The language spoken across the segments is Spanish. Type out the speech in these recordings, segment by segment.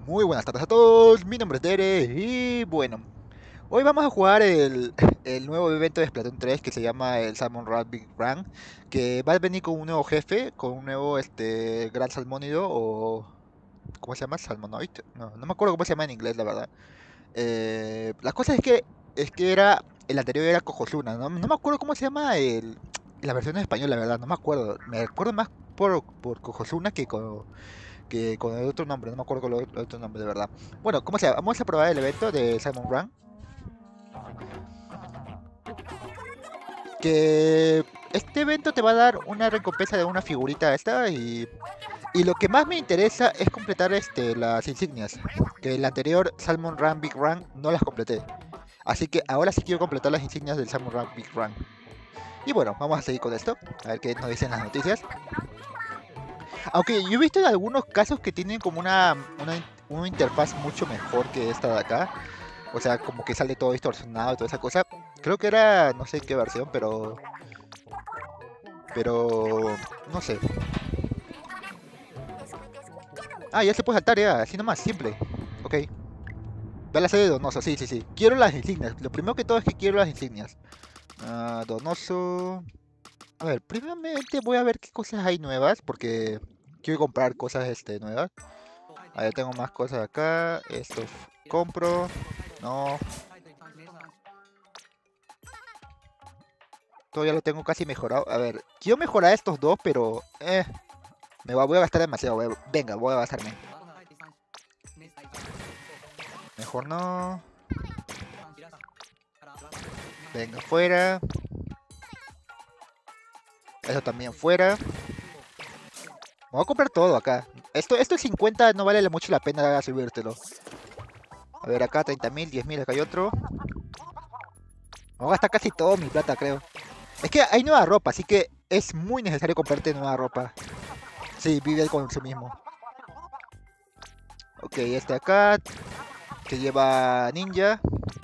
Muy buenas tardes a todos, mi nombre es Dere y bueno, hoy vamos a jugar el nuevo evento de Splatoon 3 que se llama el Salmon Run Big Run, que va a venir con un nuevo jefe, con un nuevo Gran Salmónido o... ¿Cómo se llama? Salmonoid. No me acuerdo cómo se llama en inglés, la verdad. La cosa es que era, el anterior era Cojozuna, no me acuerdo cómo se llama la versión en español, la verdad, no me acuerdo. Me acuerdo más por Cojozuna que con el otro nombre, no me acuerdo con el otro nombre de verdad. Bueno, como sea, vamos a probar el evento de Simon Run. Que este evento te va a dar una recompensa de una figurita esta y lo que más me interesa es completar las insignias. Que el anterior Salmon Run Big Run no las completé. Así que ahora sí quiero completar las insignias del Salmon Run Big Run. Y bueno, vamos a seguir con esto. A ver qué nos dicen las noticias. Aunque yo he visto en algunos casos que tienen como una interfaz mucho mejor que esta de acá. O sea, como que sale todo distorsionado y toda esa cosa. Creo que era, no sé en qué versión, pero, no sé. Ah, ya se puede saltar ya, así nomás, simple. Ok. Ve a la sede de Donoso, sí, sí, sí. Quiero las insignias. Lo primero que todo es que quiero las insignias. Donoso. A ver, primeramente voy a ver qué cosas hay nuevas, porque quiero comprar cosas nuevas. A ver, tengo más cosas acá. Esto compro. No, todavía lo tengo casi mejorado. A ver, quiero mejorar estos dos, pero voy a gastar demasiado. Venga, voy a gastarme. Mejor no. Venga, fuera. Eso también fuera. Me voy a comprar todo acá. Esto es 50, no vale mucho la pena subírtelo. A ver, acá 30.000, 10.000, acá hay otro. Me voy a gastar casi todo mi plata, creo. Es que hay nueva ropa, así que es muy necesario comprarte nueva ropa. Sí, vive con su mismo. Ok, este acá, que lleva ninja.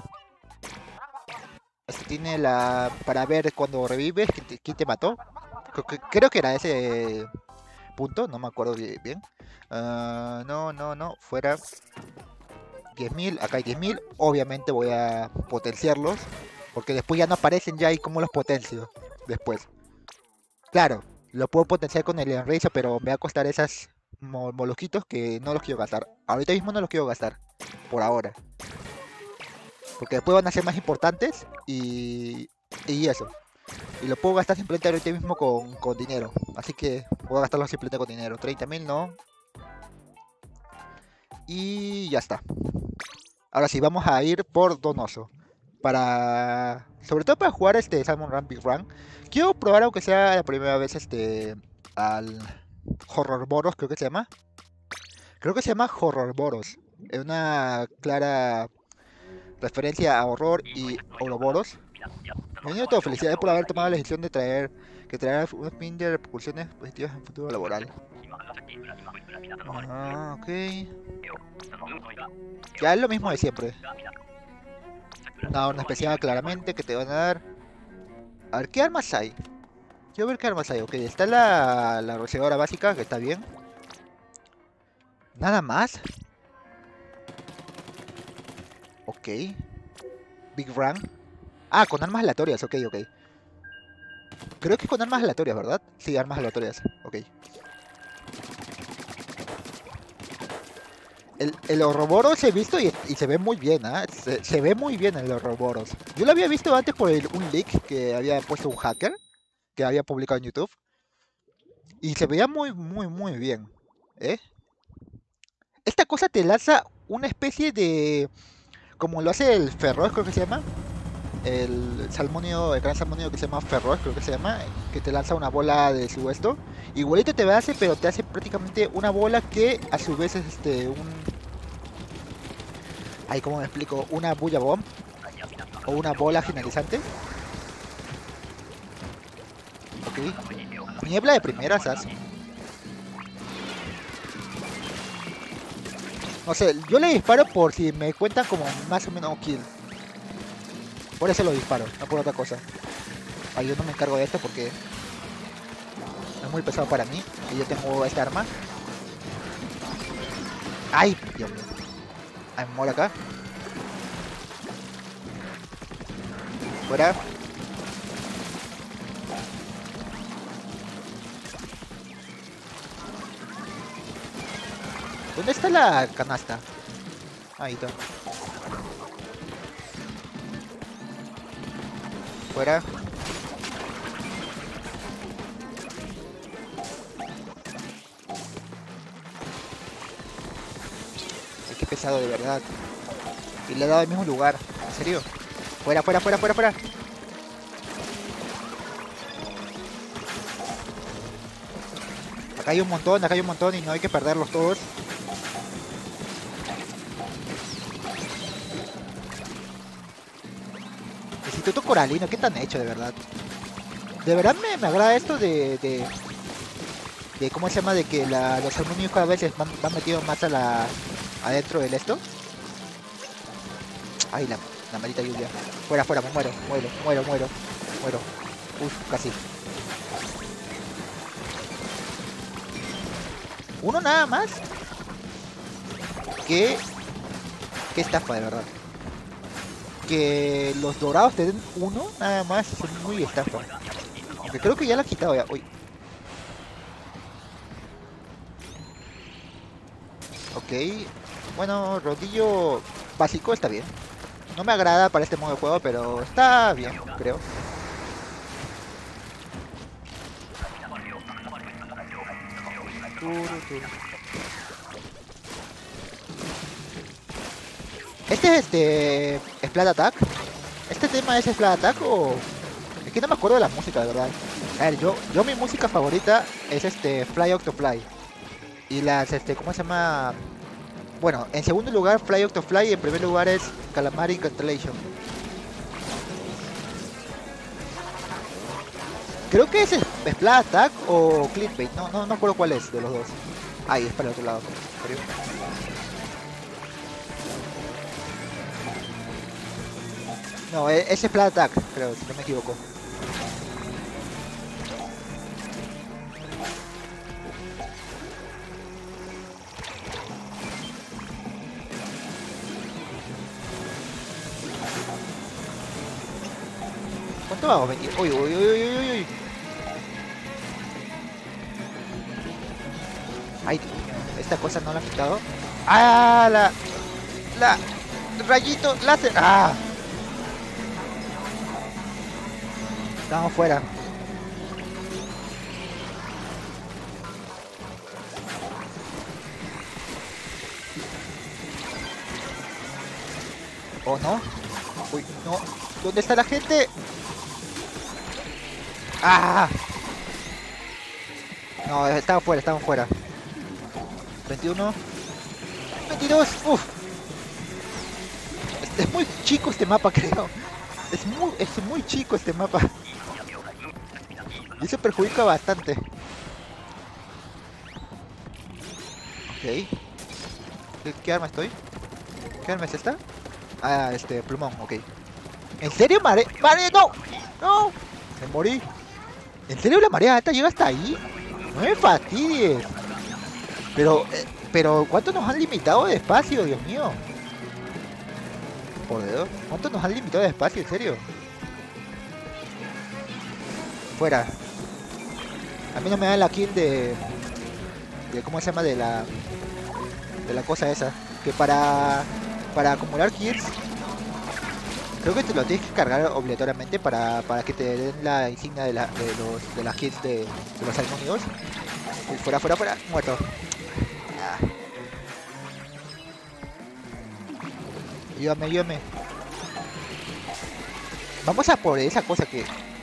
Este tiene la... para ver cuando revives, quién te mató. Creo que era ese punto, no me acuerdo bien. No, fuera 10.000, acá hay 10.000. Obviamente voy a potenciarlos, porque después ya no aparecen ya y como los potencio después. Claro, lo puedo potenciar con el Enraiser, pero me va a costar esas molusquitos que no los quiero gastar. Ahorita mismo no los quiero gastar, por ahora. Porque después van a ser más importantes y eso. Y lo puedo gastar simplemente ahorita mismo con dinero. Así que voy a gastarlo simplemente con dinero. 30.000 no. Y ya está. Ahora sí, vamos a ir por Donoso. Sobre todo para jugar Salmon Run Big Run. Quiero probar aunque sea la primera vez al Horror Boros, creo que se llama. Creo que se llama Horror Boros. Es una clara referencia a horror y Ouroboros. Bienvenido a todo, felicidades por haber tomado la decisión de traer un fin de repercusiones positivas en el futuro laboral. Ok. Ya es lo mismo de siempre. Una orden especial claramente que te van a dar. A ver, ¿qué armas hay? Quiero ver qué armas hay. Ok, está la rociadora básica, que está bien. Nada más. Ok. Big Run. Ah, con armas aleatorias, ok. Creo que con armas aleatorias, ¿verdad? Sí, armas aleatorias. Ok. El Ouroboros he visto y se ve muy bien, ¿ah? Se ve muy bien el Ouroboros. Yo lo había visto antes por un leak que había puesto un hacker, que había publicado en YouTube. Y se veía muy bien. ¿Eh? Esta cosa te lanza una especie de... Como lo hace el Ferroz, creo que se llama. El gran salmonio que se llama Ferroz, creo que se llama. Que te lanza una bola de su esto. Igualito te hace, pero te hace prácticamente una bola que a su vez es Ay, ¿cómo me explico? Una bulla bomb. O una bola finalizante. Ok. Niebla de primeras, ¿sabes? No sé, yo le disparo por si me cuentan como más o menos kill. Por eso lo disparo, no por otra cosa. Ay, yo no me encargo de esto porque es muy pesado para mí. Y yo tengo esta arma. ¡Ay! Dios mío. Ay, me muero acá. Fuera. ¿Dónde está la canasta? Ahí está. Fuera. Ay, qué pesado de verdad. Y le he dado al mismo lugar. ¿En serio? Fuera, fuera, fuera, fuera, fuera. Acá hay un montón y no hay que perderlos todos. Instituto Coralino, ¿qué tan hecho de verdad? De verdad me agrada esto de ¿cómo se llama? De que los armonios cada vez van metidos más a adentro del esto. Ay, la maldita lluvia. Fuera, fuera, me muero, muero. Uf, casi. Uno nada más. Qué estafa, de verdad. Que los dorados te den uno nada más son muy estafa. Aunque creo que ya la ha quitado ya. Uy. Ok. Bueno, rodillo básico está bien. No me agrada para este modo de juego, pero está bien, creo. Este Splat Attack. ¿Este tema es Splat Attack o...? Es que no me acuerdo de la música, de verdad. A ver, yo mi música favorita es Fly Octofly. Y ¿cómo se llama? Bueno, en segundo lugar Fly Octofly y en primer lugar es Calamari Constellation. Creo que es Splat Attack o Clickbait, no recuerdo cuál es de los dos. Ahí, es para el otro lado. No, es Splat Attack, creo, si no me equivoco. ¿Cuánto vamos? 20. Uy, uy, uy, uy, uy. Ay, esta cosa no la ha quitado. ¡Ah! La rayito láser. ¡Ah! Estamos fuera. ¿O no? Uy, no. ¿Dónde está la gente? ¡Ah! No, estamos fuera. 21. 22. Uf. Es muy chico este mapa, creo. Es muy chico este mapa. Y eso perjudica bastante. Ok. ¿Qué arma estoy? ¿Qué arma es esta? Ah, plumón, ok. ¿En serio, mare? ¡No! ¡No! Me morí. ¿En serio la marea alta llega hasta ahí? No me fastidies. Pero, ¿cuánto nos han limitado de espacio, Dios mío? Por Dios, ¿cuánto nos han limitado de espacio, en serio? Fuera. A mí no me dan la kill de ¿cómo se llama? De la cosa esa. Que para acumular kills, creo que te lo tienes que cargar obligatoriamente para que te den la insignia de las kills de los armónicos. Fuera, muerto. Ah. Ayúdame. Vamos a por esa cosa que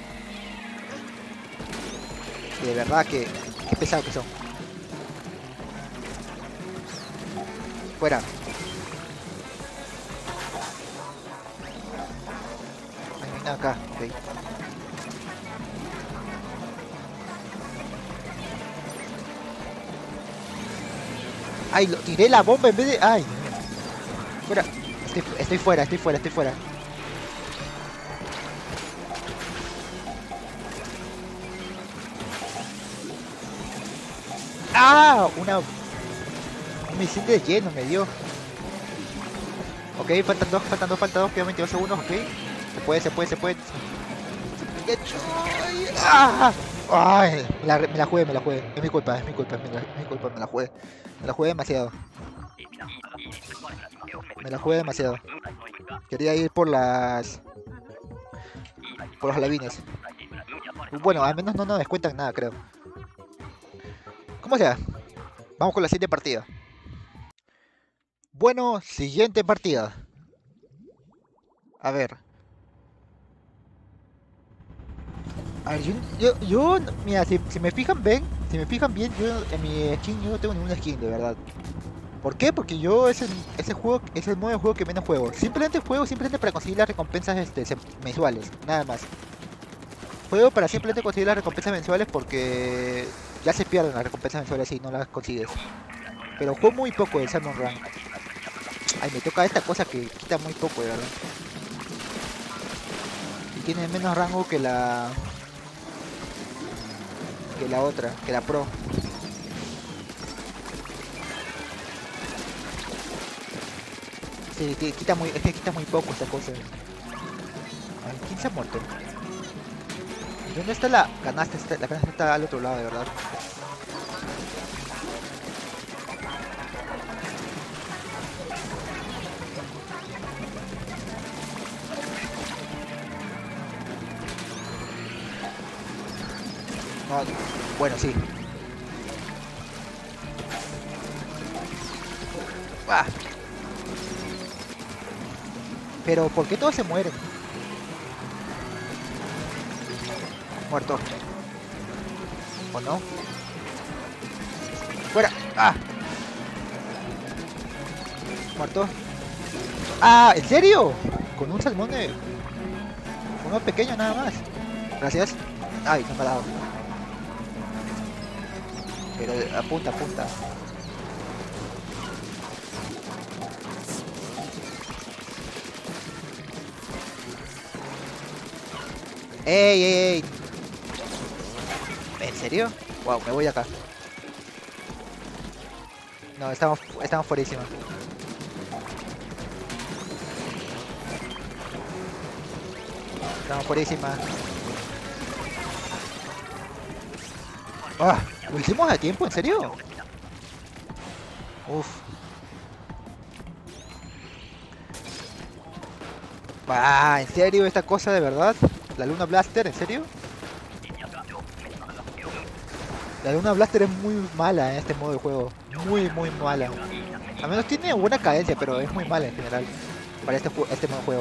de verdad que pesado que son. Fuera. No hay nada acá, ok. Ay, tiré la bomba en vez de... Ay, fuera. Estoy fuera. ¡Ah! Un misil de lleno me dio. Ok, faltan dos, quedan 22 segundos, ok. Se puede. ¡Ah! ¡Ay! Me la jugué. Es mi culpa, me la jugué. Me la jugué demasiado. Quería ir por los alevines. Bueno, al menos no nos descuentan nada, creo. Como sea, vamos con la siguiente partida. Bueno, siguiente partida. A ver. A ver, mira, si me fijan bien, yo en mi skin yo no tengo ninguna skin, de verdad. ¿Por qué? Porque yo ese juego es el modo de juego que menos juego. Simplemente para conseguir las recompensas mensuales, nada más. Juego para simplemente conseguir las recompensas mensuales porque ya se pierden las recompensas mensuales si no las consigues. Pero juego muy poco el Salmon Run. Ay, me toca esta cosa que quita muy poco, de verdad. Y tiene menos rango que la otra, que la Pro. Sí, es que quita muy poco esta cosa. Ay, ¿quién se ha muerto? ¿Dónde está la canasta? La canasta está al otro lado, de verdad. No, bueno, sí. Ah. Pero, ¿por qué todos se mueren? Muerto. ¿O no? ¡Fuera! ¡Ah! Muerto. ¡Ah! ¿En serio? Con un salmón de... uno pequeño nada más. Gracias. Ay, no me ha dado. Pero apunta. ¡Ey! ¿En serio? Wow, me voy de acá. No, estamos fuerísima. Estamos fuerísima. ¡Ah! ¿Lo hicimos a tiempo? ¿En serio? Uf. Ah, ¿en serio esta cosa de verdad? ¿La Luna Blaster? ¿En serio? La Luna Blaster es muy mala en este modo de juego. Muy mala. Al menos tiene buena cadencia, pero es muy mala en general. Para este modo de juego.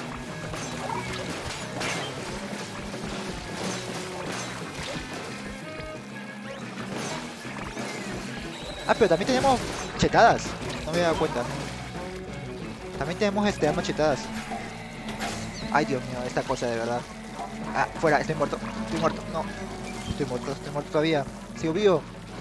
Ah, pero también tenemos chetadas. No me he dado cuenta. También tenemos armas chetadas. Ay, Dios mío, esta cosa de verdad. Ah, fuera, estoy muerto. No. Estoy muerto todavía. Sigo vivo.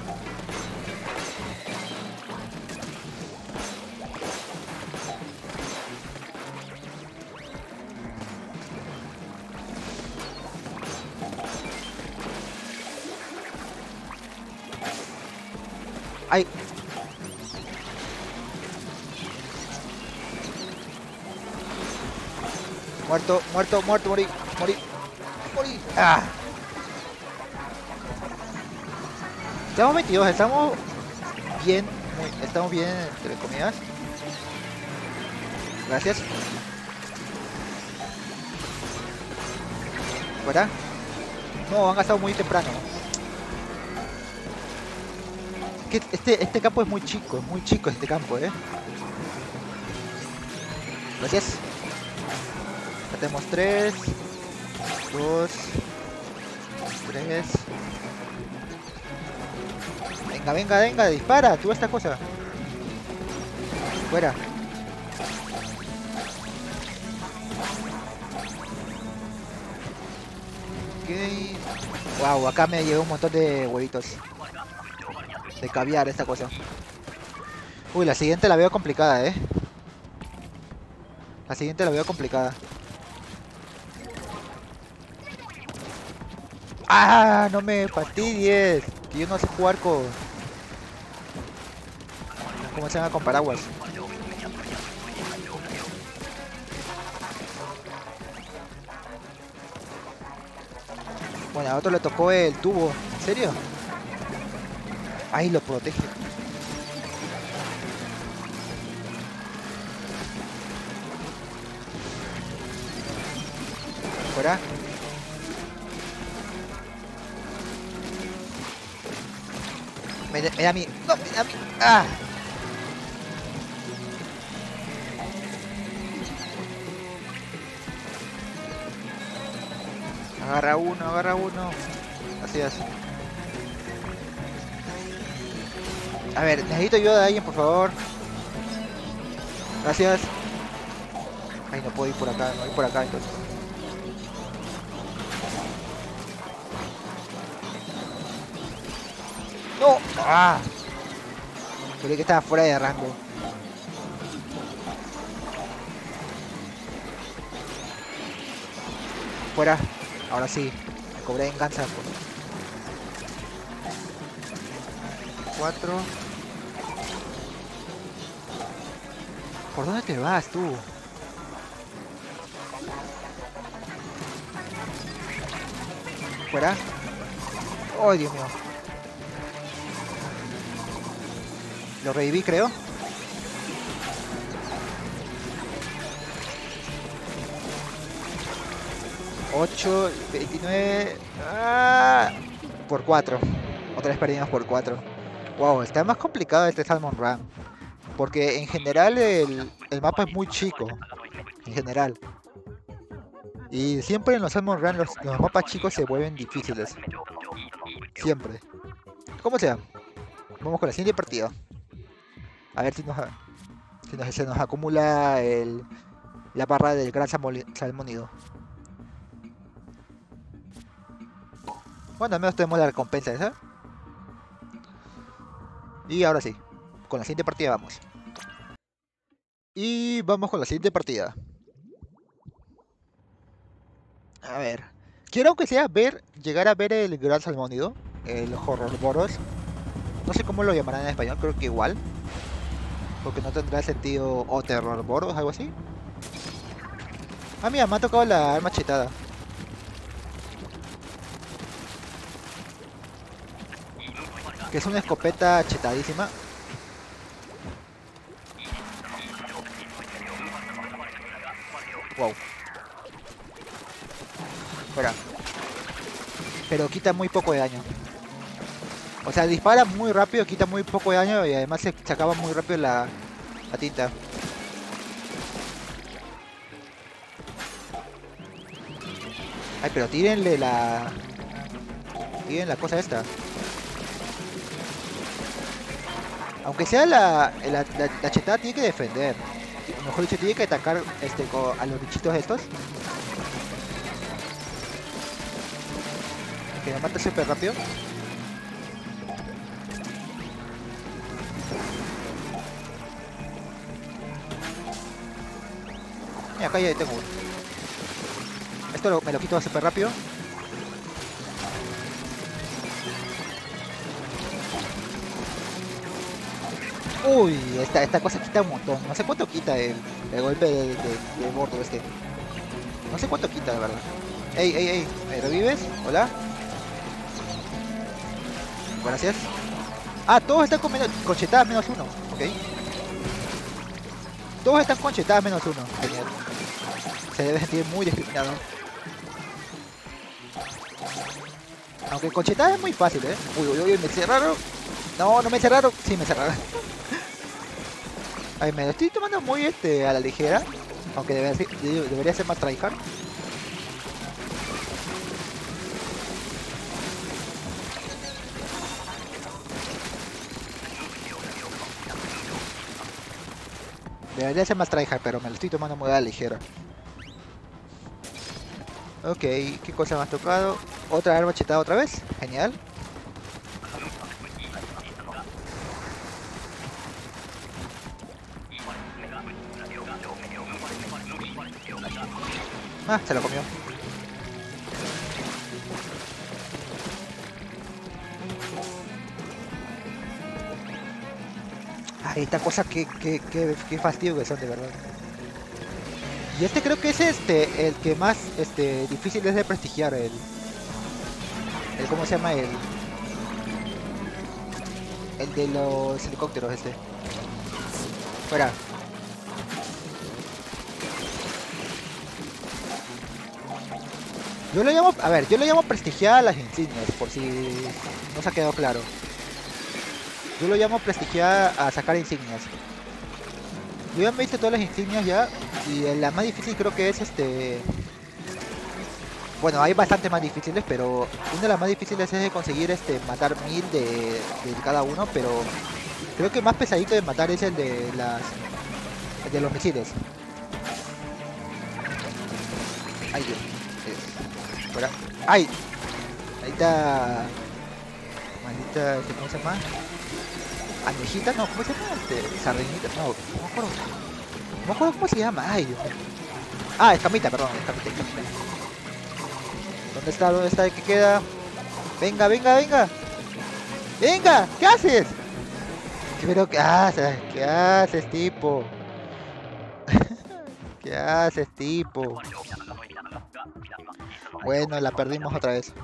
Ay. Muerto, morí. Ah. Estamos 22, estamos bien, entre comillas. Gracias. ¿Fuera? No, han gastado muy temprano. Que este campo es muy chico este campo, Gracias. Ya tenemos 3, 2, 3. Venga, dispara, tú esta cosa. Fuera. Ok. Wow, acá me llegó un montón de huevitos. De caviar esta cosa. Uy, la siguiente la veo complicada, La siguiente la veo complicada. ¡Ah! No me fastidies. Que yo no sé jugar con ¿Cómo se llama con paraguas? Bueno, a otro le tocó el tubo. ¿En serio? Ahí lo protege. Fuera. Me da a mí. No, me da a mí. ¡Ah! Agarra uno, agarra uno. Así es. A ver, necesito ayuda de alguien, por favor. Gracias. Ay, no puedo ir por acá, no voy por acá entonces. ¡No! ¡Ah! Creí que estaba fuera de rango. Fuera. Ahora sí. Me cobré venganza. 4. ¿Por dónde te vas tú? Fuera. ¡Oh, Dios mío! Lo reviví, creo. ¡8! 29. ¡Ah! Por 4. Otra vez perdimos por 4. Wow, está más complicado este Salmon Run. Porque en general el mapa es muy chico. En general. Y siempre en los Salmon Run los mapas chicos se vuelven difíciles. Siempre. Como sea. Vamos con la siguiente partida. A ver si se nos acumula la barra del gran salmónido. Bueno, al menos tenemos la recompensa esa. Y ahora sí. Con la siguiente partida vamos. Y vamos con la siguiente partida. A ver. Quiero aunque sea llegar a ver el gran salmónido. El Horrorboros. No sé cómo lo llamarán en español, creo que igual. Porque no tendrá sentido. O Terrorboros, algo así. Ah, mira, me ha tocado la arma chetada. Que es una escopeta chetadísima. Wow. Fuera. Pero quita muy poco de daño. O sea, dispara muy rápido, quita muy poco de daño y además se acaba muy rápido la tinta. Ay, pero tírenle Tiren la cosa esta. Aunque sea la chetada tiene que defender. Mejor dicho, tiene que atacar a los bichitos estos. Que me mata súper rápido. Mira, acá ya tengo uno. Esto me lo quito súper rápido. Uy, esta cosa quita un montón. No sé cuánto quita el golpe de gordo este. No sé cuánto quita, de verdad. Ey, ey, ey. ¿Me revives? Hola. Gracias. Ah, todos están con chetadas menos uno. Ok. Todos están con chetadas menos uno. Genial. Se debe sentir muy discriminado. Aunque con chetadas es muy fácil, ¿eh? Uy, uy, uy, me cerraron. No, no me cerraron. Sí, me cerraron. Ay, me lo estoy tomando muy a la ligera. Aunque debería ser más tryhard. Debería ser más tryhard, pero me lo estoy tomando muy a la ligera. Ok, ¿qué cosa me has tocado? Otra arma chetada otra vez. Genial. Ah, se lo comió. Ay, esta cosa que fastidio que son, de verdad. Y este creo que es el que más difícil es de prestigiar, el ¿cómo se llama? El de los helicópteros Fuera. Yo lo llamo, a ver, yo lo llamo prestigiar a las insignias, por si no se ha quedado claro. Yo lo llamo prestigiar a sacar insignias. Yo ya me hice todas las insignias ya, y la más difícil creo que es bueno, hay bastantes más difíciles, pero una de las más difíciles es de conseguir matar 1000 de cada uno, pero creo que el más pesadito de matar es el de los misiles. Ay, Dios. Fuera. ¡Ay! Ahí está. Maldita, ¿cómo se llama? ¿Almejita? No, ¿cómo se llama? Sardinita, no me acuerdo. No me acuerdo cómo se llama. Ay, Dios mío. Ah, escamita, perdón, escamita. ¿Dónde está? ¿Dónde está? ¿Qué queda? Venga, venga, venga. ¡Venga! ¿Qué haces? Pero, ¿qué haces? ¿Qué haces, tipo? ¿Qué haces, tipo? Bueno, la perdimos otra vez.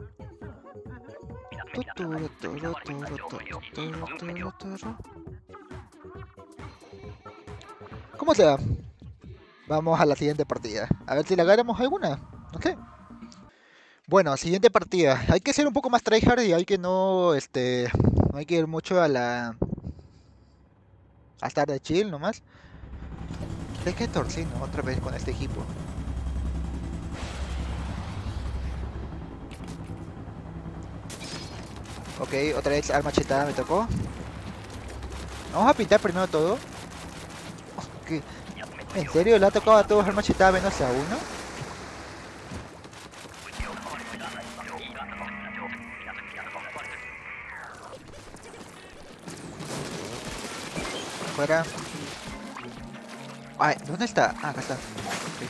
¿Cómo se va? Vamos a la siguiente partida. A ver si le agarramos alguna. No sé. Bueno, siguiente partida. Hay que ser un poco más tryhard y hay que no hay que ir mucho a estar de chill nomás. Es que torcino otra vez con este equipo. Ok, otra vez arma chetada me tocó. Vamos a pintar primero todo. ¿Qué? ¿En serio le ha tocado a todos arma chetada menos a uno? Fuera. Ay, ¿dónde está? Ah, acá está. Okay.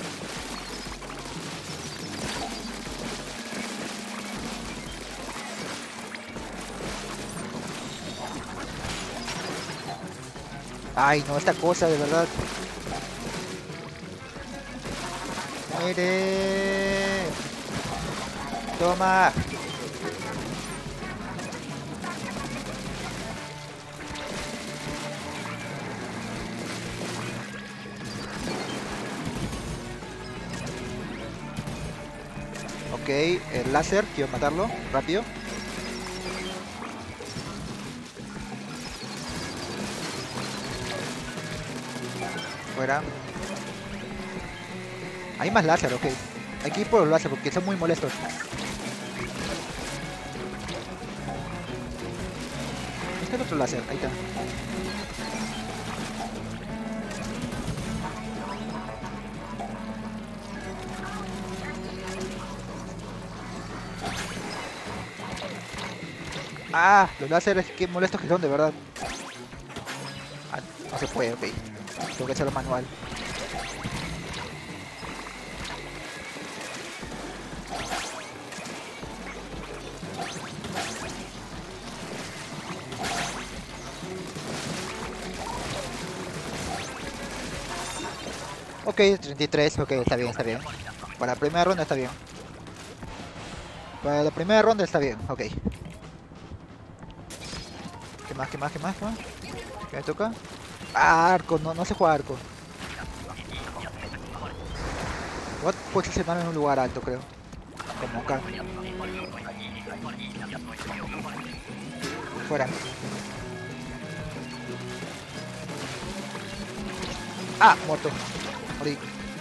Ay, no, esta cosa, de verdad. ¡Muere! ¡Toma! Ok, el láser, quiero matarlo, rápido. Fuera. Hay más láser, ok. Hay que ir por los láser porque son muy molestos. Este es el otro láser, ahí está. Ah, los láseres, qué molestos que son, de verdad. Ah, no se puede, ok. Tengo que hacerlo manual. Ok, 33, ok, está bien, está bien. Para la primera ronda está bien. Para la primera ronda está bien, ok. ¿Qué más, qué más, qué más, qué más? ¿Qué me toca? Ah, arco, no, no se juega arco. Voy a posicionarme en un lugar alto, creo. Como acá. Fuera. Ah, muerto. Morí.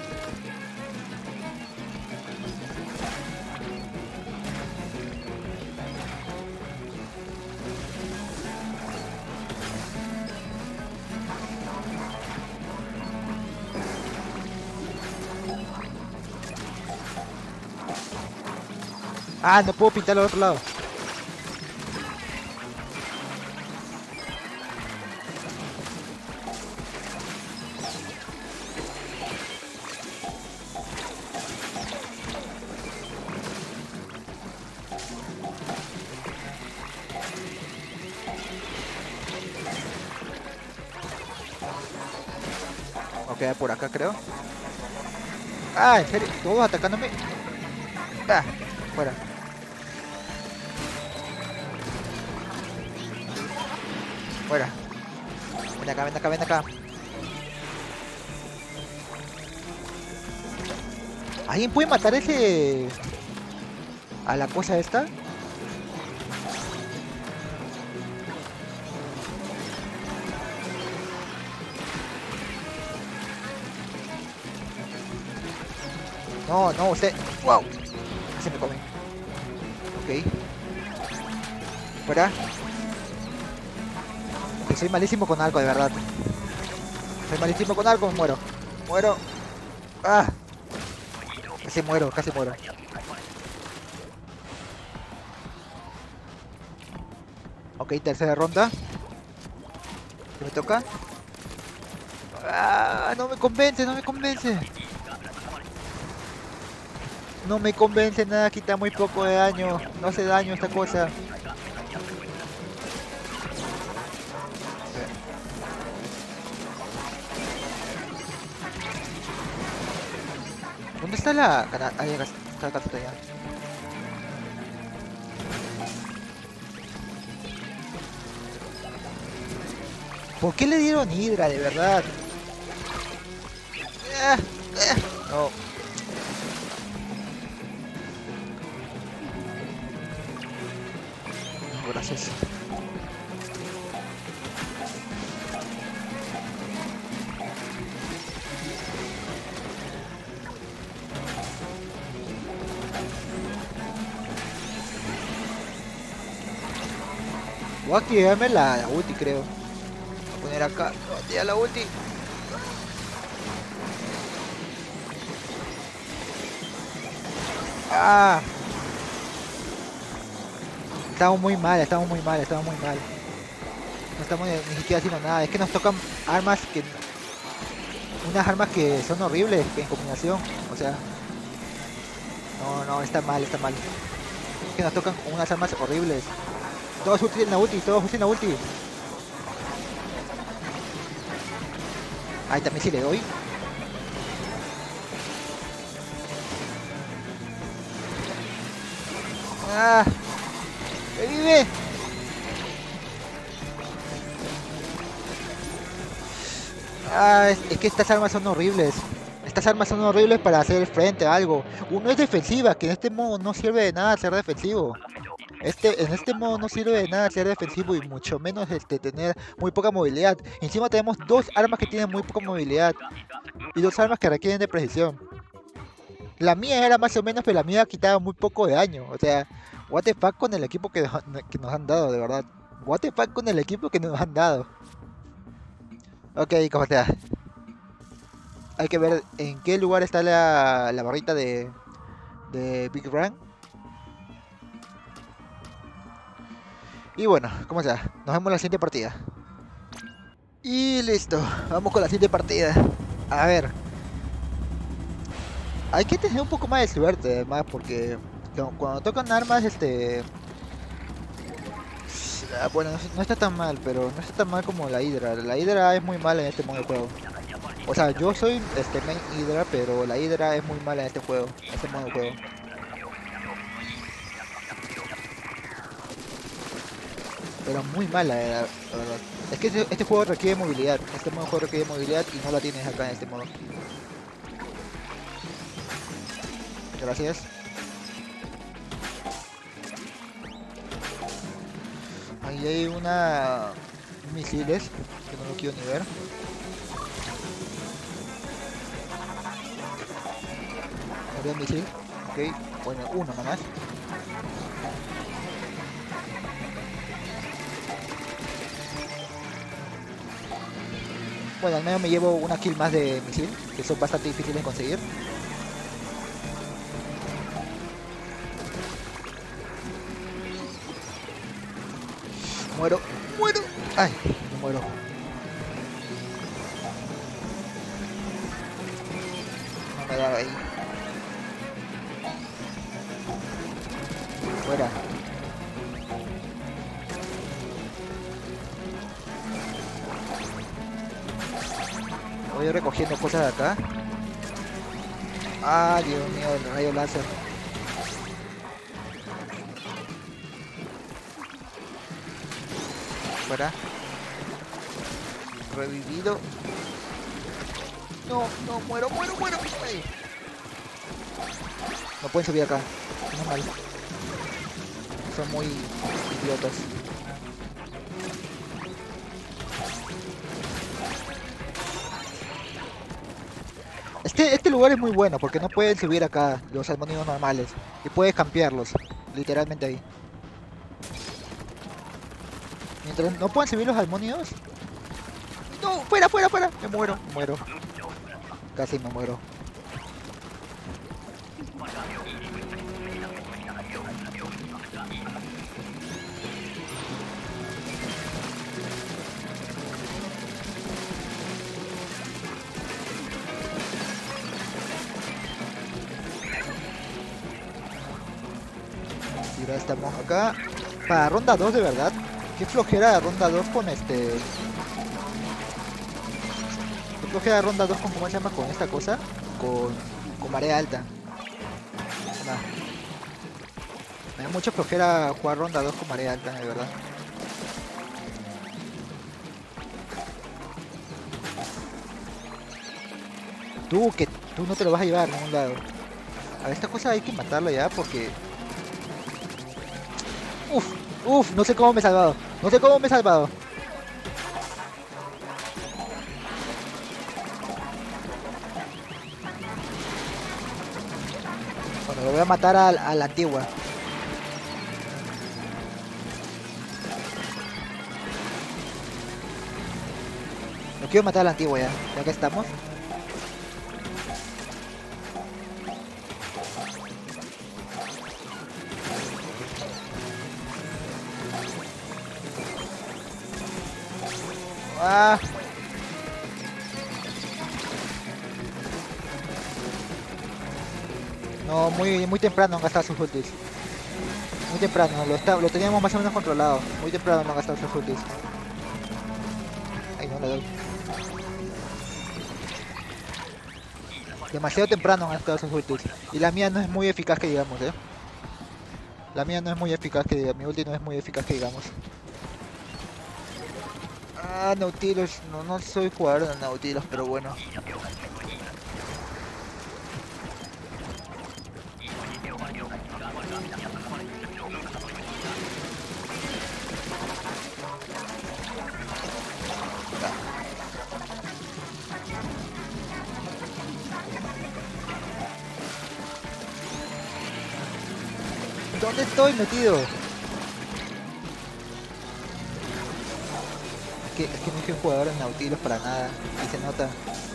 Ah, no puedo pintar al otro lado. quedar por acá, creo. Ah, en serio, todos atacándome. Ah, fuera. Fuera. Ven acá, ven acá, ven acá. ¿Alguien puede matar ese... a la cosa esta? No, no, usted... ¡Wow! Se me come. Ok. Fuera. Que soy malísimo con algo, de verdad. Soy malísimo con algo, muero. Muero. ¡Ah! Casi muero, casi muero. Ok, tercera ronda. ¿Qué me toca? ¡Ah! No me convence, no me convence. No me convence nada, quita muy poco de daño. No hace daño esta cosa. ¿Dónde está la cana? Ahí está la caseta ya. ¿Por qué le dieron Hydra, de verdad? No. Gracias. Voy a activarme la ulti, creo. Voy a poner acá. Voy a activar la ulti. ¡Ah! Estamos muy mal, estamos muy mal, estamos muy mal. No estamos ni siquiera haciendo nada. Es que nos tocan armas que... unas armas que son horribles en combinación. O sea... No, no, está mal, está mal. Es que nos tocan unas armas horribles. Todos utilicen la ulti, todos usen la ulti. Ahí también sí le doy. ¡Ah! ¡Revive! Ah, es que estas armas son horribles. Estas armas son horribles para hacer frente a algo. Uno es defensiva, que en este modo no sirve de nada ser defensivo. En este modo no sirve de nada ser defensivo y mucho menos tener muy poca movilidad. Encima tenemos dos armas que tienen muy poca movilidad y dos armas que requieren de precisión. La mía era más o menos, pero la mía quitaba muy poco de daño. O sea, what the fuck con el equipo que nos han dado, de verdad. What the fuck con el equipo que nos han dado. Ok, como sea. Hay que ver en qué lugar está la barrita de Big Run. Y bueno, como sea, nos vemos en la siguiente partida. Y listo, vamos con la siguiente partida. A ver. Hay que tener un poco más de suerte, además, porque cuando tocan armas, bueno, no está tan mal, pero no está tan mal como la Hydra. La Hydra es muy mala en este modo de juego. O sea, yo soy main Hydra, pero la Hydra es muy mala en este juego, en este modo de juego. Pero muy mala, la verdad. Es que este juego requiere movilidad. Este modo de juego requiere movilidad y no la tienes acá en este modo. Gracias. Ahí hay misiles que no lo quiero ni ver. Había un misil. Ok, bueno, uno nomás. Bueno, al menos me llevo una kill más de misil, que son bastante difíciles de conseguir. Muero, muero. Ay, me muero. No me da ahí. Fuera. Voy recogiendo cosas de acá. Ah, Dios mío, el rayo láser. Fuera. Revivido. No, no, muero. Ay. No pueden subir acá. No mal. Son muy idiotas. Este lugar es muy bueno porque no pueden subir acá los armónicos normales. Y puedes campearlos. Literalmente ahí. Mientras no puedan subir los armónicos. No, fuera. Me muero. Casi me muero. Y ahora estamos acá. Para ronda 2 de verdad. Qué flojera de ronda 2 con este. Qué flojera de ronda 2 con, ¿cómo se llama? Con esta cosa. Con marea alta. Nah. Me da mucha flojera jugar ronda 2 con marea alta, de verdad. Tú no te lo vas a llevar a ningún lado. A ver, esta cosa hay que matarla ya porque... Uf, no sé cómo me he salvado. Bueno, lo voy a matar a la antigua. Lo quiero matar a la antigua ya que estamos. Ah. No, muy temprano han gastado sus ultis. Muy temprano, lo teníamos más o menos controlado. Muy temprano no han gastado sus ultis. Ay, no le doy. Demasiado temprano han gastado sus ultis. Y la mía no es muy eficaz que digamos, La mía no es muy eficaz que digamos. Mi ulti no es muy eficaz que digamos. Ah, Nautilus. No soy jugador de Nautilus, pero bueno. ¿Dónde estoy metido? Es que no soy jugador de Nautilus para nada. Y se nota.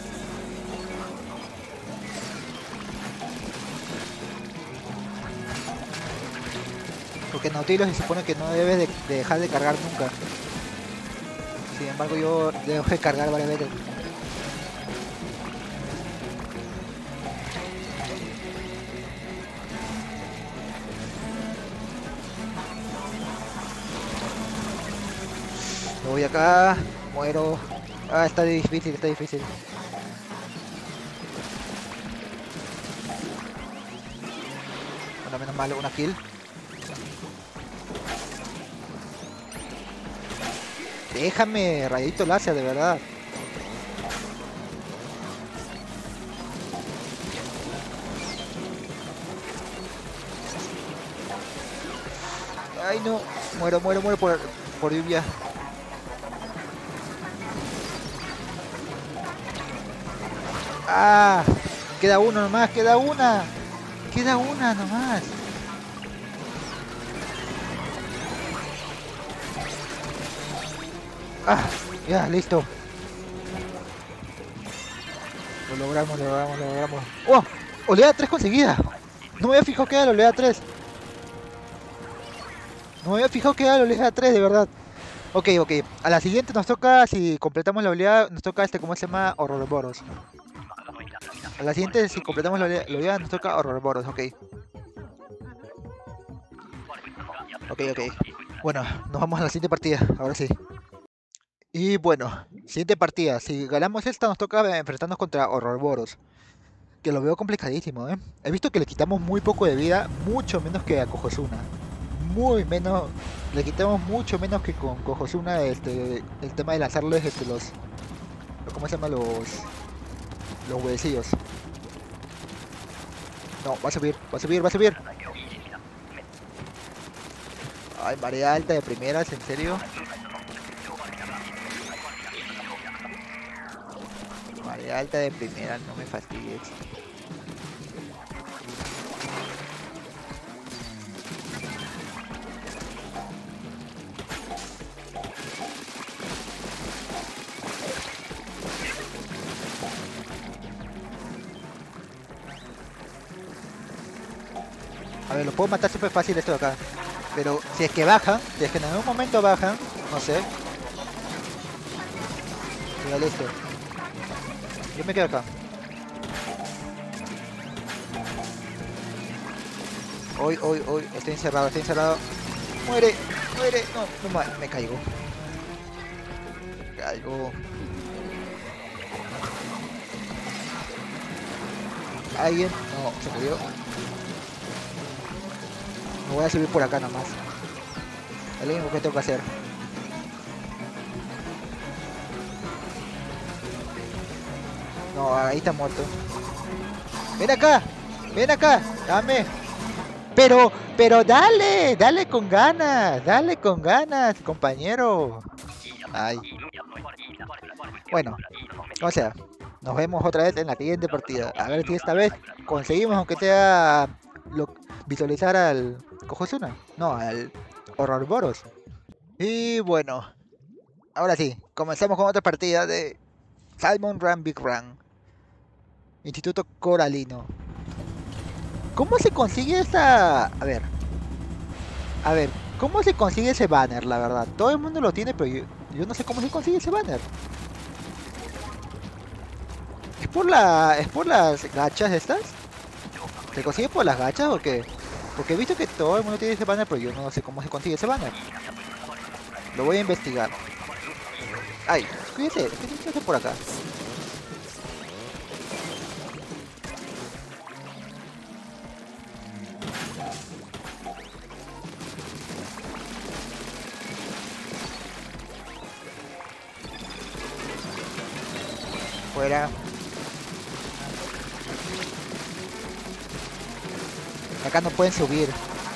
Porque Nautilus se supone que no debes de dejar de cargar nunca. Sin embargo yo dejo de cargar varias veces. Me voy acá, muero. Ah, está difícil. Bueno, menos mal, una kill. Déjame, rayito láser, de verdad. Ay, no. Muero por lluvia. Ah, queda uno nomás, queda una nomás. Ah, ya, listo. Lo logramos. ¡Oh! Oleada 3 conseguida. No me había fijado que era la oleada 3. De verdad. Ok. A la siguiente nos toca, si completamos la oleada, nos toca ¿cómo se llama? Ouroboros. A la siguiente, si completamos la oleada, nos toca Ouroboros, ok. Ok. Bueno, nos vamos a la siguiente partida, ahora sí. Y bueno, Siguiente partida. Si ganamos esta, nos toca enfrentarnos contra Ouroboros. Que lo veo complicadísimo, ¿eh? He visto que le quitamos muy poco de vida, mucho menos que a Kojosuna. Muy menos. Le quitamos mucho menos que con Kojosuna el tema de lanzarles ¿cómo se llama? Los huevecillos. No, va a subir, va a subir, va a subir. Ay, marea alta de primeras, ¿en serio? Marea alta de primeras, no me fastidies. A ver, lo puedo matar súper fácil esto de acá. Pero si es que bajan, si es que en algún momento bajan, no sé. Mira esto. Yo me quedo acá. Hoy, estoy encerrado, estoy encerrado. Muere, muere. No, no me caigo. Caigo. ¿Alguien? No, se murió. Me voy a subir por acá nomás. Es lo único que tengo que hacer. No, ahí está muerto. Ven acá, ven acá, dame. Pero dale con ganas, compañero. Ay. Bueno, o sea, nos vemos otra vez en la siguiente partida. A ver si esta vez conseguimos, aunque sea visualizar al Kojosuna. No, al Ouroboros. Y bueno, ahora sí, comenzamos con otra partida de Salmon Run Big Run. Instituto Coralino. ¿Cómo se consigue esa...? A ver, ¿cómo se consigue ese banner, la verdad? Todo el mundo lo tiene, pero yo no sé cómo se consigue ese banner. ¿Es por las gachas estas? ¿Se consigue por las gachas o qué? Porque he visto que todo el mundo tiene ese banner, pero yo no sé cómo se consigue ese banner. Lo voy a investigar. Ay, cuídate, ¿qué hace por acá? Fuera. Acá no pueden subir.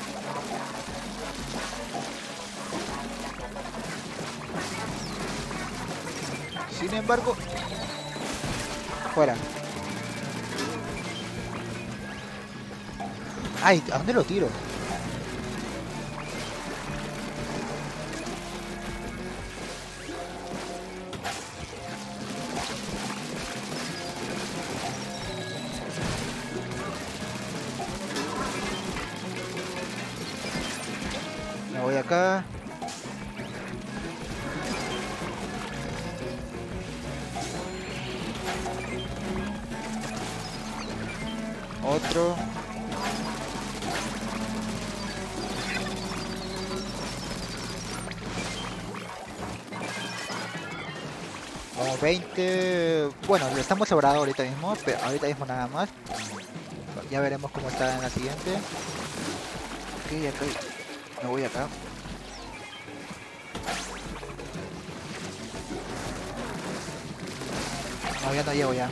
Sin embargo... Fuera. Ay, ¿a dónde lo tiro? Me voy acá. Otro. Vamos 20. Bueno, lo estamos sobrado ahorita mismo, pero ahorita mismo nada más. Ya veremos cómo está en la siguiente. Ok, acá. Me voy acá. No, ya no llego ya.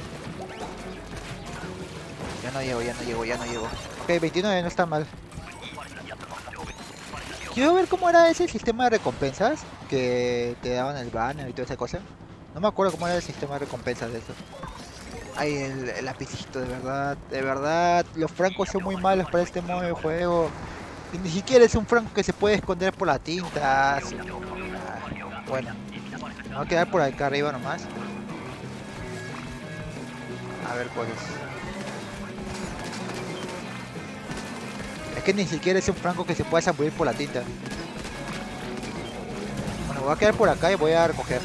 Ya no llego. Ok, 29 no está mal. Quiero ver cómo era ese sistema de recompensas que te daban el banner y toda esa cosa. No me acuerdo cómo era el sistema de recompensas de eso. Ay, el lapicito, de verdad, los francos son muy malos para este modo de juego. Y ni siquiera es un franco que se puede esconder por la tinta. Bueno, me voy a quedar por acá arriba nomás. A ver cuál es. Es que ni siquiera es un franco que se pueda zambullir por la tinta. Bueno, voy a quedar por acá y voy a recoger.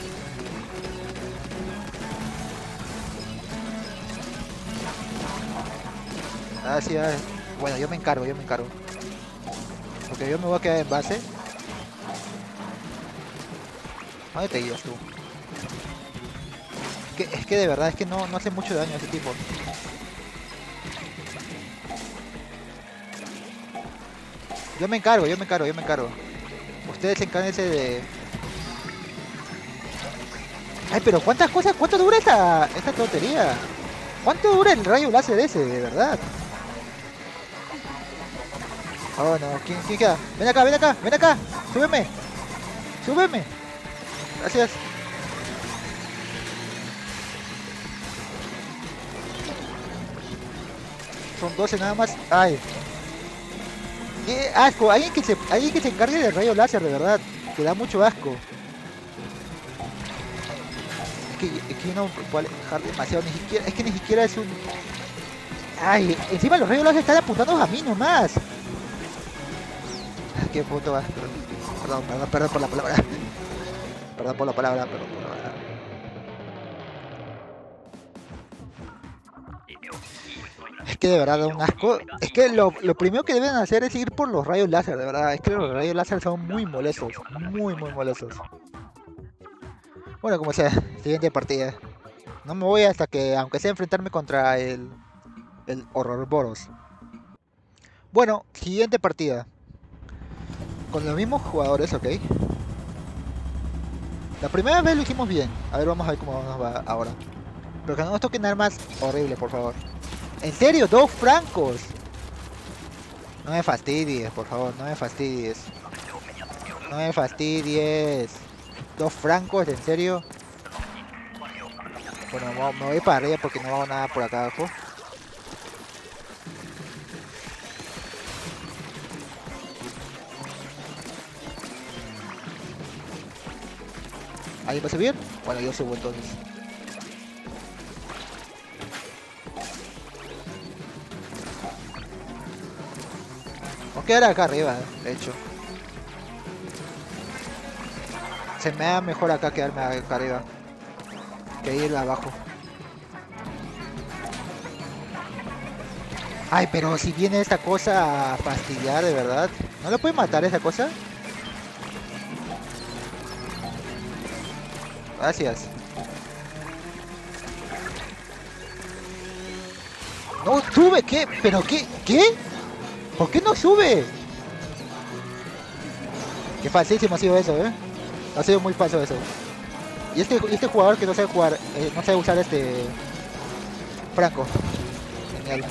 Ah, sí, ah, bueno, yo me encargo. Porque yo me voy a quedar en base. ¿Dónde te ibas tú? Es que de verdad es que no hace mucho daño a ese tipo. Yo me encargo. Ustedes encárguense de... Ay, pero ¿cuánto dura esta tontería? ¿Cuánto dura el rayo láser ese, de verdad? Oh, no, ¿quién queda? Ven acá, súbeme. Gracias. Son 12 nada más. Ay. Qué asco, alguien que se encargue del rayo láser, de verdad. Que da mucho asco. Es que no puedo alejar demasiado, ni siquiera es un... Ay, encima los rayos láser están apuntando a mí nomás. Qué puto asco. Perdón por la palabra. Perdón por la palabra. Es que de verdad da un asco. Es que lo primero que deben hacer es ir por los rayos láser, de verdad. Es que los rayos láser son muy molestos. Muy molestos. Bueno, como sea, siguiente partida. No me voy hasta que, aunque sea enfrentarme contra el Ouroboros. Bueno, siguiente partida. Con los mismos jugadores, ok. La primera vez lo hicimos bien. A ver, vamos a ver cómo nos va ahora. Pero que no nos toquen armas horribles, por favor. ¿En serio? ¡2 francos! No me fastidies, por favor, no me fastidies. 2 francos, ¿en serio? Bueno, me voy para arriba porque no hago nada por acá abajo. ¿Alguien va a subir? Bueno, yo subo entonces. Vamos a quedar acá arriba, de hecho. Se me da mejor acá quedarme acá arriba que ir abajo. Ay, pero si viene esta cosa a fastidiar, de verdad. ¿No lo puede matar esa cosa? Gracias. No sube, ¿qué? ¿Pero qué? ¿Qué? ¿Por qué no sube? Qué facilísimo ha sido eso, ¿eh? Ha sido muy fácil eso. Y este jugador que no sabe jugar, no sabe usar Franco. Genial.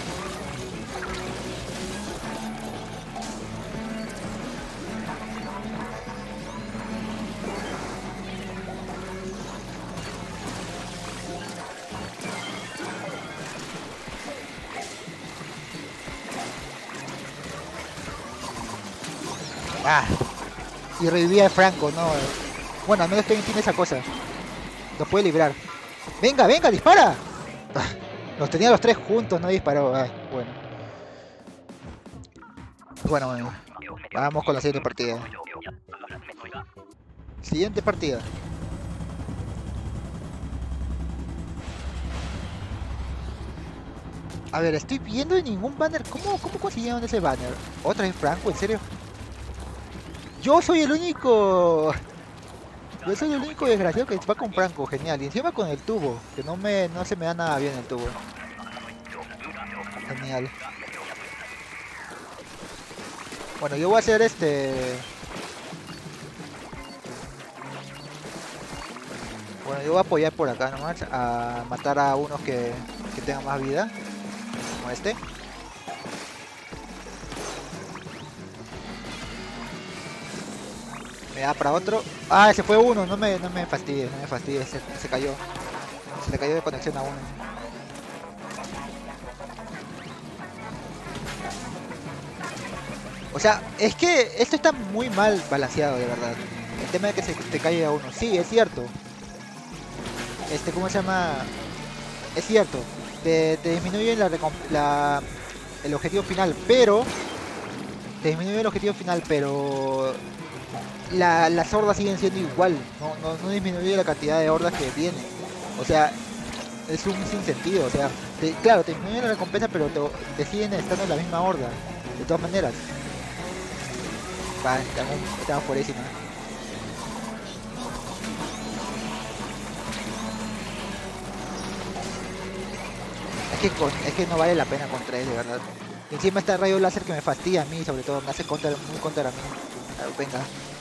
Ah, y revivía a Franco, no. Bueno, al menos tiene esa cosa. Lo puede librar. Venga, dispara. Los tenía los 3 juntos, no disparó. Ah, bueno. Vamos con la siguiente partida. A ver, estoy viendo ningún banner. ¿Cómo consiguieron ese banner? ¿Otra vez Franco? ¿En serio? Yo soy el único desgraciado que va con Franco, genial. Y encima con el tubo, que no se me da nada bien el tubo. Genial. Bueno, yo voy a hacer Bueno, yo voy a apoyar por acá nomás, a matar a unos que tengan más vida, como este. Me da para otro. Ah, ese fue uno, no me fastidies, se cayó. Se le cayó de conexión a uno. O sea, es que esto está muy mal balanceado, de verdad. El tema de que se te caiga uno. Sí, es cierto. ¿Cómo se llama? Es cierto. Te disminuye el objetivo final, pero... Te disminuye el objetivo final, pero... Las hordas siguen siendo igual. No disminuye la cantidad de hordas que viene. O sea, es un sinsentido. O sea, claro, te disminuye la recompensa, pero te siguen estando en la misma horda. De todas maneras. Va, estamos fuerísima. es que no vale la pena contra él, de verdad. Y encima está rayo láser que me fastidia a mí, sobre todo, me hace muy contra a mí. Venga.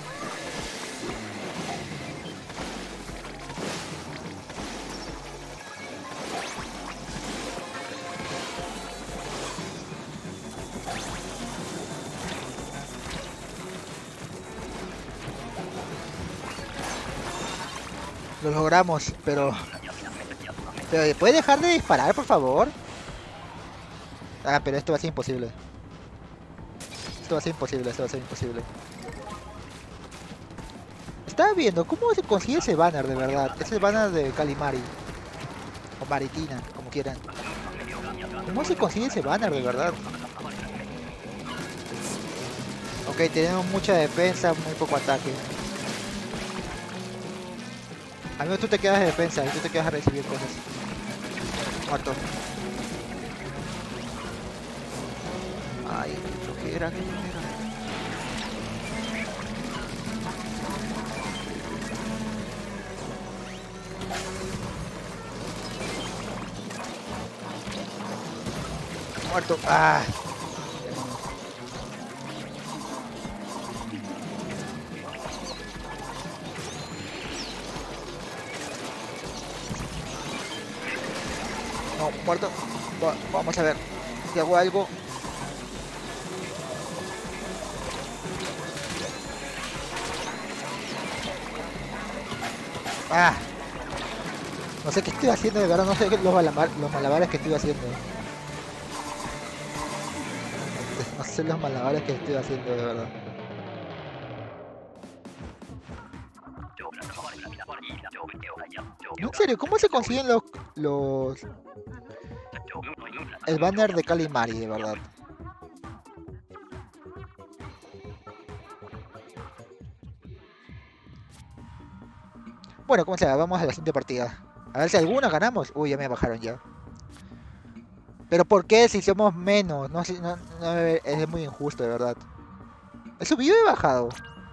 Lo logramos, pero... ¿puede dejar de disparar, por favor? Ah, pero esto va a ser imposible. Esto va a ser imposible, esto va a ser imposible. Estaba viendo cómo se consigue ese banner de verdad. Es el banner de Calimari. O Maritina, como quieran. ¿Cómo se consigue ese banner de verdad? Ok, tenemos mucha defensa, muy poco ataque. Amigo, tú te quedas de defensa y tú te quedas a recibir cosas. Muerto. Ay, qué flojera, qué flojera. Muerto. Ah. No, muerto. Vamos a ver si hago algo. Ah. No sé qué estoy haciendo, de verdad, no sé los malabares que estoy haciendo. No sé los malabares que estoy haciendo, de verdad. No, en serio, ¿cómo se consiguen los... el banner de Calimari, de verdad? Bueno, como sea, vamos a la siguiente partida. A ver si alguna ganamos. Uy, ya me bajaron ya. Pero ¿por qué si somos menos? No, es muy injusto, de verdad. ¿He subido y he bajado?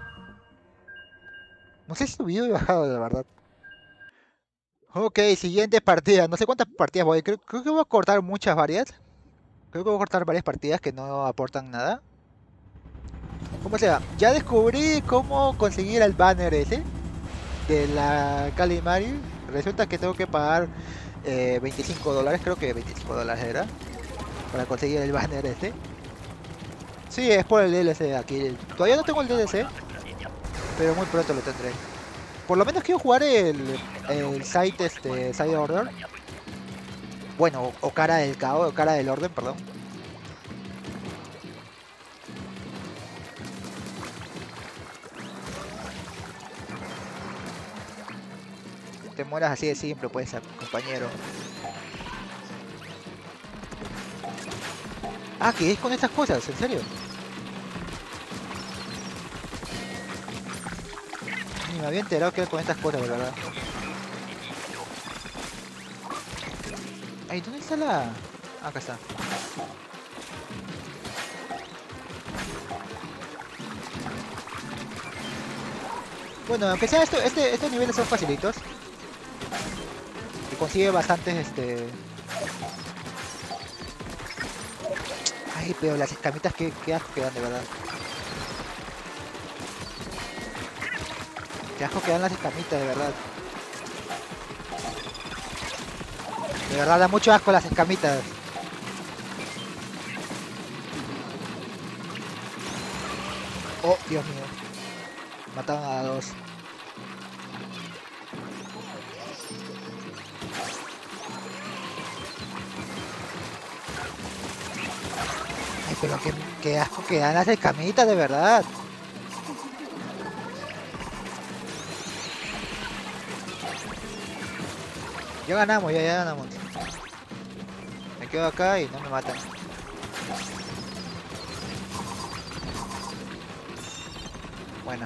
No sé si he subido y bajado, de verdad. Ok, siguiente partida. No sé cuántas partidas voy. Creo que voy a cortar muchas varias. Creo que voy a cortar varias partidas que no aportan nada. Como sea, ya descubrí cómo conseguir el banner ese de la Calimari. Resulta que tengo que pagar $25, creo que $25 era, para conseguir el banner este. Sí, es por el DLC aquí. Todavía no tengo el DLC, pero muy pronto lo tendré. Por lo menos quiero jugar el Side Order. Bueno, o Cara del Caos, o Cara del Orden, perdón. Te mueras así de simple, pues, compañero. Ah, ¿qué es con estas cosas? ¿En serio? Ni me había enterado que era con estas cosas, de verdad. Ay, ¿dónde está la...? Acá está. Bueno, aunque sea estos niveles son facilitos. Y consigue bastantes, Ay, pero las escamitas que asco que dan, de verdad. Qué asco que dan las escamitas, de verdad. De verdad da mucho asco las escamitas. Oh, Dios mío. Mataron a dos. Ay, pero qué asco que dan las escamitas, de verdad. Ya ganamos, ya ganamos. Me quedo acá y no me matan. Bueno.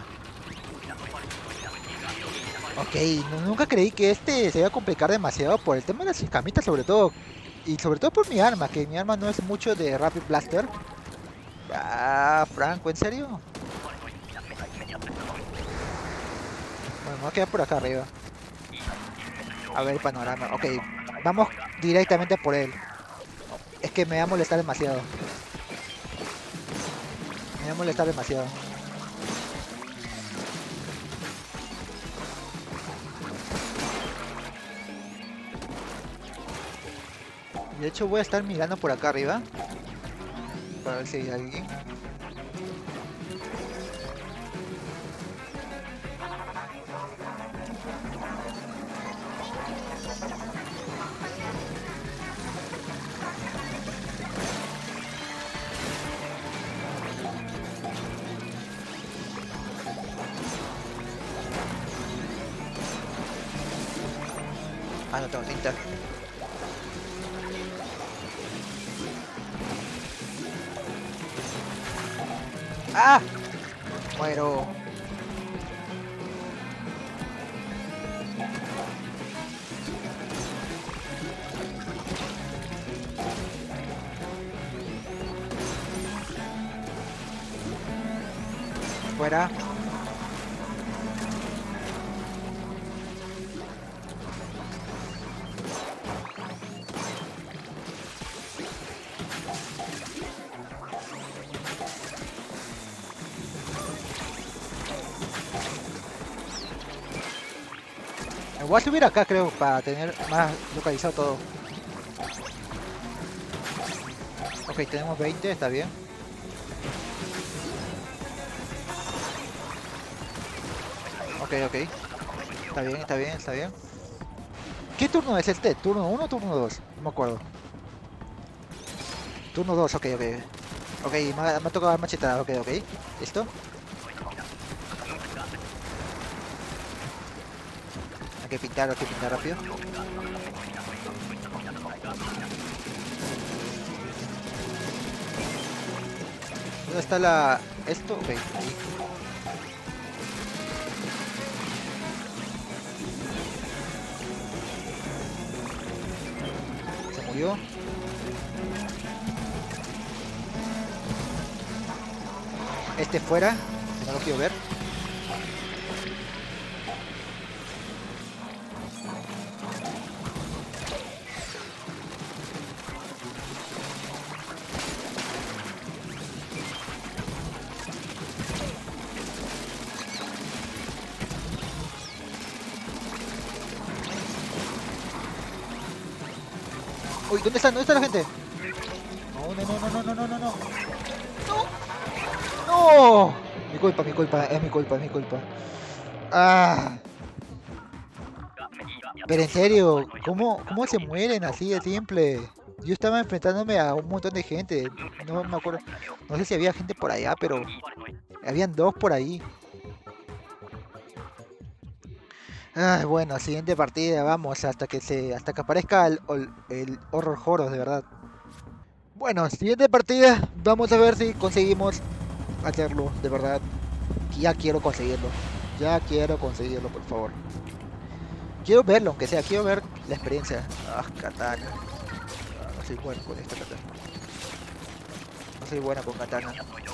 Ok, nunca creí que se iba a complicar demasiado por el tema de las escamitas sobre todo. Y sobre todo por mi arma, que mi arma no es mucho de Rapid Blaster. Ah, Franco, ¿en serio? Bueno, me voy a quedar por acá arriba. A ver el panorama. Ok, vamos directamente por él. Es que me va a molestar demasiado. Me va a molestar demasiado. De hecho voy a estar mirando por acá arriba. Para ver si hay alguien. Ah, no tengo tinta. ¡Ah! Muero. Fuera. Me voy a subir acá, creo, para tener más localizado todo. Ok, tenemos 20, está bien. Ok, ok. Está bien, está bien, está bien. ¿Qué turno es este? ¿Turno 1 o turno 2? No me acuerdo. Turno 2, ok, ok. Ok, me ha tocado dar machetada, ok, ok. ¿Listo? Hay que pintar rápido. ¿Dónde está la...? ¿Esto? Ok, ahí. Se murió. Este fuera, que no lo quiero ver. Uy, ¿dónde está? ¿Dónde está la gente? No, no, no, no, no, no, no, no. ¡No! ¡No! Mi culpa, es mi culpa, es mi culpa. Ah. Pero en serio, ¿cómo se mueren así de simple? Yo estaba enfrentándome a un montón de gente. No me acuerdo. No sé si había gente por allá, pero habían dos por ahí. Ah, bueno, siguiente partida, vamos, hasta que aparezca el Horror Horror, de verdad. Bueno, siguiente partida, vamos a ver si conseguimos hacerlo, de verdad. Ya quiero conseguirlo. Ya quiero conseguirlo, por favor. Quiero verlo, aunque sea, quiero ver la experiencia. Ah, katana. Ah, no soy bueno con esta katana. No soy buena con katana.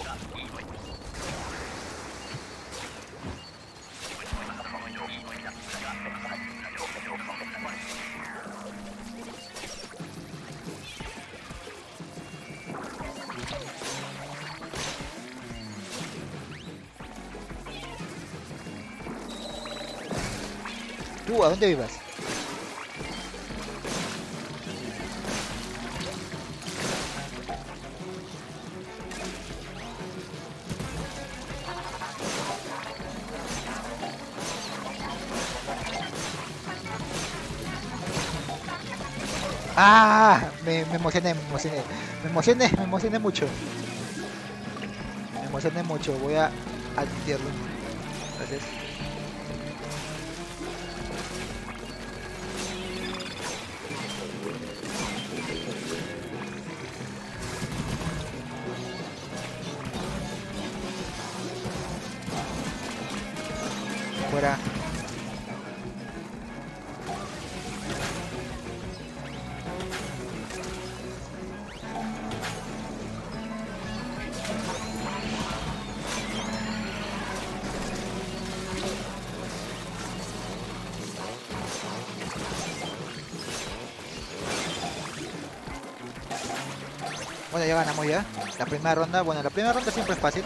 ¿Tú a dónde vivas? Ah, me emocioné, me emocioné. Me emocioné mucho. Me emocioné mucho. Voy a admitirlo. Gracias. Fuera. Bueno, ya ganamos ya. La primera ronda, bueno, la primera ronda siempre es fácil.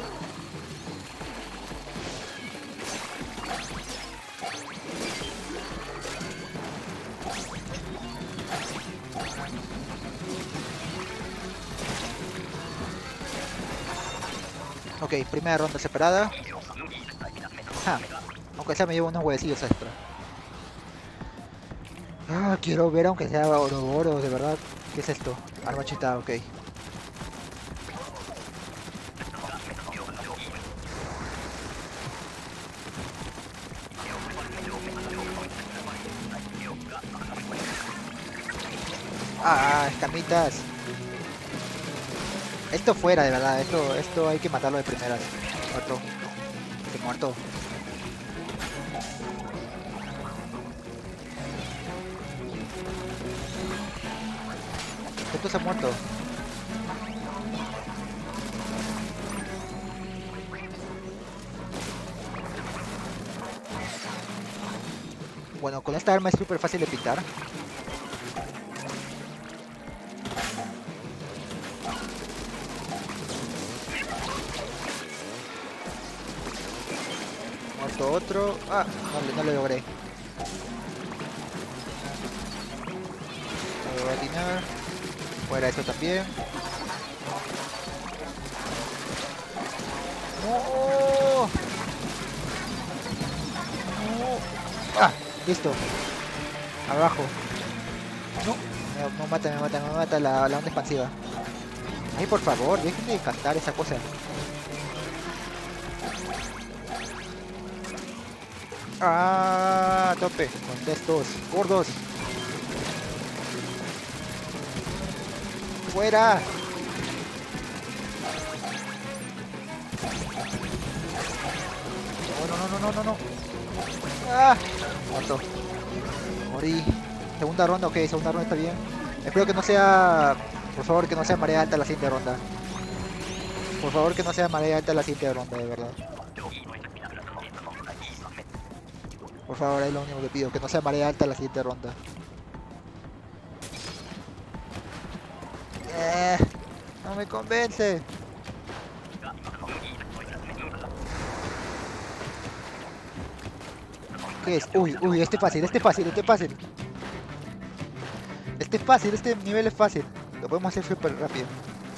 Ok, primera ronda separada. Ja, aunque sea me llevo unos huevecillos extra. Ah, quiero ver aunque sea Ouroboros, de verdad. ¿Qué es esto? Arma cheatada, ok. Ah, escamitas. Esto fuera, de verdad. Esto hay que matarlo de primeras. Muerto. Estoy muerto. Esto se ha muerto. Bueno, con esta arma es súper fácil de pintar. Muerto otro. Ah, no le logré. No lo voy a atinar. Fuera esto también. ¡No! ¡No! ¡Ah! Listo. Abajo. No. Me mata la onda expansiva. Ay, por favor, dejen de cantar esa cosa. Ah, a tope. Con estos gordos. Fuera. No. Ah, muerto. Morí. Segunda ronda, ok, segunda ronda está bien. Espero que no sea... Por favor, que no sea marea alta la siguiente ronda. Por favor, que no sea marea alta la siguiente ronda, de verdad. Por favor, es lo único que pido, que no sea marea alta la siguiente ronda. No me convence. ¿Qué es? Uy, este es fácil. Este es fácil, este nivel es fácil. Lo podemos hacer súper rápido.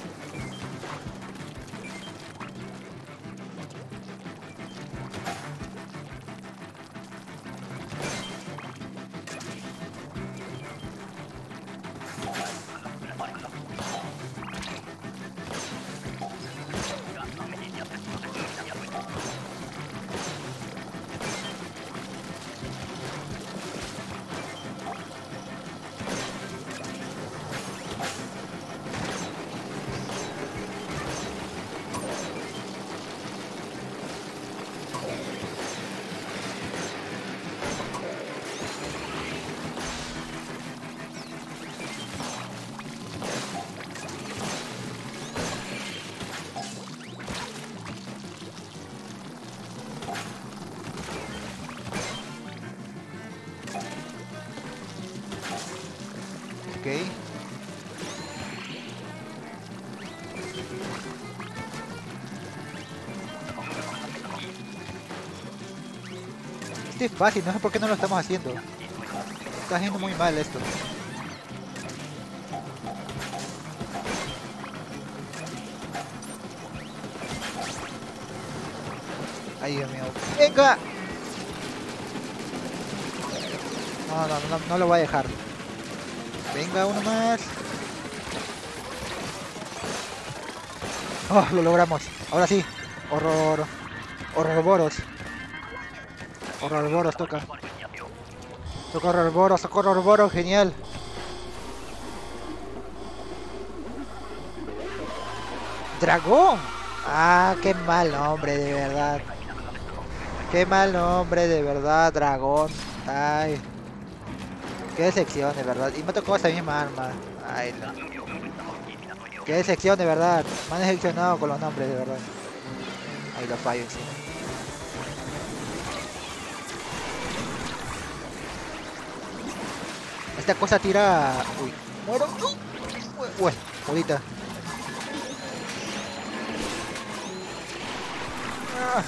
Ok. Este es fácil, no sé por qué no lo estamos haciendo. Está haciendo muy mal esto. Ay, Dios mío. ¡Venga! No lo voy a dejar. Venga, uno más. Oh, lo logramos. Ahora sí. Horrorboros. Horrorboros toca. Toca Horrorboros, genial. ¡Dragón! Ah, qué mal nombre, de verdad. Qué mal nombre, de verdad, dragón. Ay. Qué decepción, de verdad. Y me tocó esa misma arma. Ay, no. Qué decepción, de verdad. Me han decepcionado con los nombres, de verdad. Ahí lo fallo encima. Esta cosa tira... Uy, muero. Uy, jodita. Ah.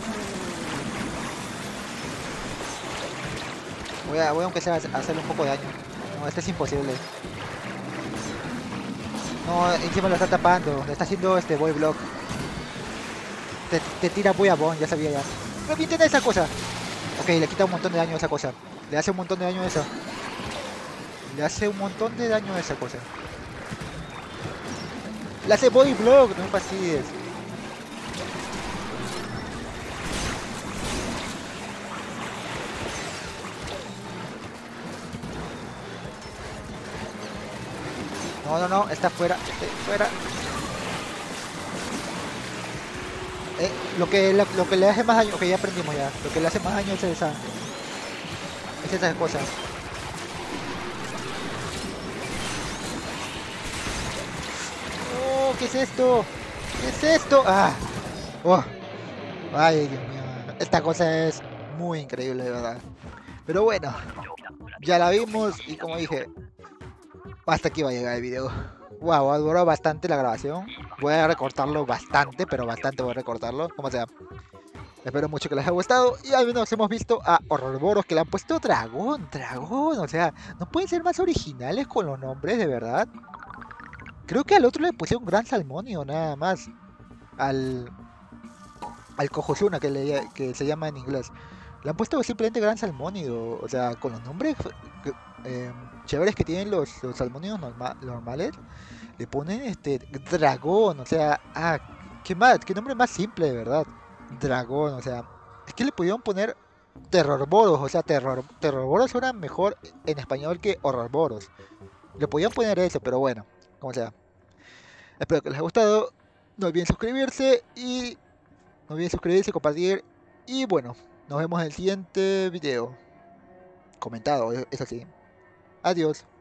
Voy aunque sea a hacerle un poco de daño. No, este es imposible. No, encima lo está tapando. Le está haciendo este boy block. Te tira Boy a Bon, ya sabía ya. Revienten esa cosa. Ok, le quita un montón de daño a esa cosa. Le hace un montón de daño a esa. Le hace un montón de daño a esa cosa. Le hace body block, no me fastidies. No, no, no, está fuera, está fuera. Lo que le hace más daño, ok, ya aprendimos ya. Lo que le hace más daño es esa cosa. Oh, ¿qué es esto? ¿Qué es esto? Ah, oh, ay, Dios mío. Esta cosa es muy increíble, de verdad. Pero bueno, ya la vimos y como dije, hasta aquí va a llegar el video. Wow, ha durado bastante la grabación. Voy a recortarlo bastante, pero bastante voy a recortarlo. Como sea, espero mucho que les haya gustado. Y al menos hemos visto a Horrorboros que le han puesto dragón, dragón. O sea, no pueden ser más originales con los nombres, de verdad. Creo que al otro le pusieron Gran Salmonio, nada más. Al, al Kohoshuna, que se llama en inglés. Le han puesto simplemente Gran Salmónido. O sea, con los nombres eh, chéveres que tienen los salmónidos normales, le ponen este dragón. O sea, qué más, qué nombre más simple, de verdad. Dragón, o sea, es que le pudieron poner Terrorboros. O sea, Terrorboros suena mejor en español que Horrorboros. Le podían poner eso, pero bueno, como sea. Espero que les haya gustado. No olviden suscribirse y no olviden suscribirse, compartir. Y bueno, nos vemos en el siguiente video. Comentado, eso sí. Adiós.